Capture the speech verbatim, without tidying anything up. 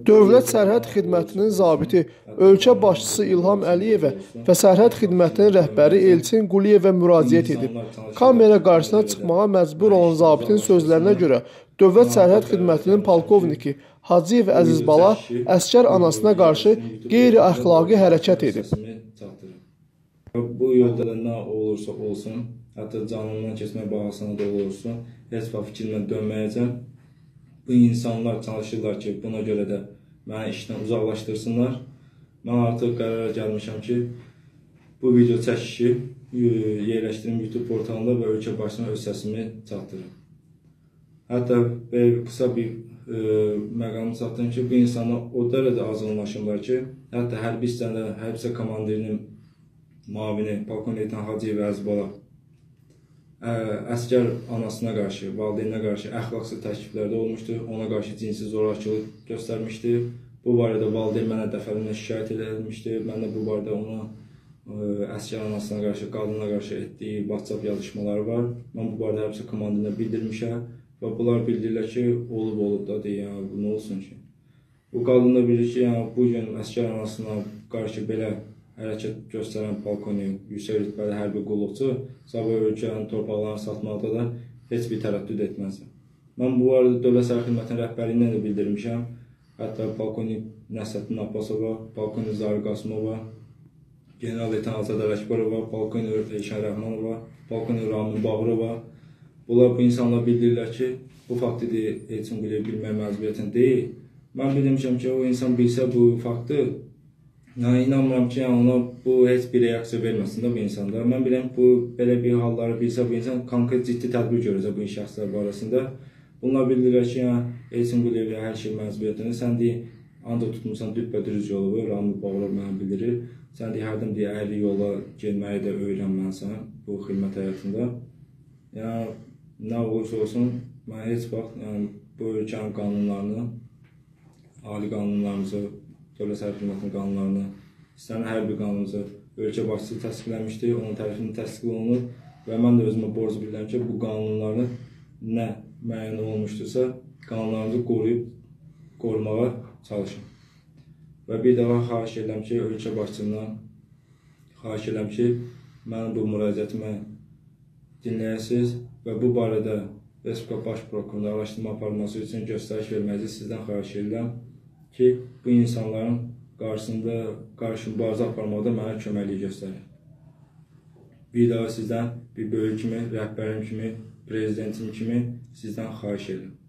Dövlət Sərhəd Xidmətinin zabiti, ölkə başçısı İlham Əliyevə və Sərhəd Xidmətinin rəhbəri Elçin Quliyevə müraciət edib. Kamera qarşısına çıxmağa məcbur olan zabitin sözlərinə görə, Dövlət Sərhəd Xidmətinin polkovniki Hacıyev Əziz Bala əsgər anasına qarşı qeyri-əxlaqi hərəkət edib. Bu yolda da nə olursa olsun, hətta canımdan keçmək bahasına da olursun, heç vaxt fikrimdən dönməyəcəm. Bu insanlar çalışırlar ki, buna görə də məni işdən uzaqlaşdırsınlar. Mən artıq qərara gəlmişəm ki, bu video çəkişi yerləşdirim YouTube portalında və ölkə başına öz səsimi çatdırım. Hətta qısa bir məqamı çatdırım ki, bu insanlar o dərəcədə azınlaşırlar ki, hətta hərbi hissəndə hərbi hissə komandirinin mavini polkovnik Hacıyev Əziz Bala əsgər anasına qarşı, valideyninə qarşı əxlaqsız təkliflərdə olmuşdu, ona qarşı cinsi zorakılıq göstərmişdi. Bu barədə valideyn mənə dəfələrlə şikayət edilmişdi. Mən də bu barədə ona əsgər anasına qarşı, qadına qarşı etdiyi WhatsApp yazışmaları var. Mən bu barədə hərbi komandirinə bildirmişəm və bunlar bildirirlər ki, olub olub da deyir, yəni bu nə olsun ki. Bu qadın da bilir ki, yəni bu gün əsgər anasına qarşı belə hərəkət göstərən polkovnik, yüksək rütbəli hərbi qulluqçu sabah ölkənin torpaqlarını satmaqda da heç bir tərəddüd etməzəm. Mən bu arada Dövlət Sərhəd Xidmətinin rəhbərliyindən də bildirmişəm. Hətta polkovnik Nəsrəddin Abbasova, polkovnik Zahir Qasımova, general-leytenant Azad Ələkbarova, polkovnik Elşən Rəhmanova, polkovnik Ramin Bağırova. Bunlar bu insanlar bildirirlər ki, bu faktı Elçin Quliyev bilmək məcburiyyətində deyil. Mən bilmişəm ki, o insan bilsə bu faktı, Yəni, inanmıram ki, ona bu heç bir reaksiya verməsin də bu insanda. Mən biləm, bu belə bir halları bilsə, bu insan konkret ciddi tədbir görəcək bu şəxslər barəsində. Bunlar bildirir ki, Elçin Quliyev hər şey məcburiyyətində. Sən deyir, ancaq tutmuşsan düppədürüz yolu, Ramil Bağırov mənə bildirir. Sən deyir, hərdən deyir, əyri yola gelməyi də öyrənməlisən bu xidmət həyatında. Yəni, nə olursa olsun, mən heç vaxt bu ölkənin qanunlarını, ali qanunlarımızı, Dövlət Sərhəd Xidmətinin qanunlarını, istənilən hər bir qanunumuzu ölkə başçısı təsdiqləmişdi, onun tərəfindən təsdiq olunur və mən də özümə borc bilirəm ki, bu qanunları nə müəyyən olmuşdursa, qanunlarımızı qoruyub, qorumağa çalışın. Və bir daha xahiş edirəm ki, ölkə başçısından xahiş edirəm ki, mənim bu müraciətimi dinləyəsiniz və bu barədə Respublika Baş Prokurorluğunda araşdırma aparılması üçün göstəriş verməyinizi sizdən xahiş edirəm ki, bu insanların qarşısında qarşı mübarizə aparmaqda mənə köməklik göstərir. Bir daha sizdən bir böyük kimi, rəhbərim kimi, prezidentim kimi sizdən xahiş edirəm.